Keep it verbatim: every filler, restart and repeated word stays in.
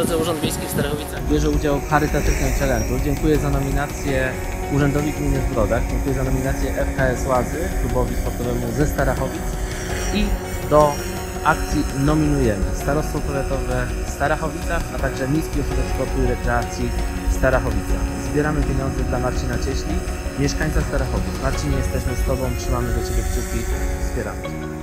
drodze Urząd Miejski w Starachowicach. Bierze udział w charytatywnej challenge'u. Dziękuję za nominację Urzędowi Gminy w Brodach. Dziękuję za nominację F K S Łazy, klubowi sportowemu ze Starachowic. I do akcji nominujemy Starostwo Powiatowe w Starachowicach, a także Miejski Ośrodek Sportu i Rekreacji w Starachowicach. Zbieramy pieniądze dla Marcina Cieśli, mieszkańca Starachowic. Marcinie, jesteśmy z Tobą, trzymamy do Ciebie kciuki, wspieramy Cię.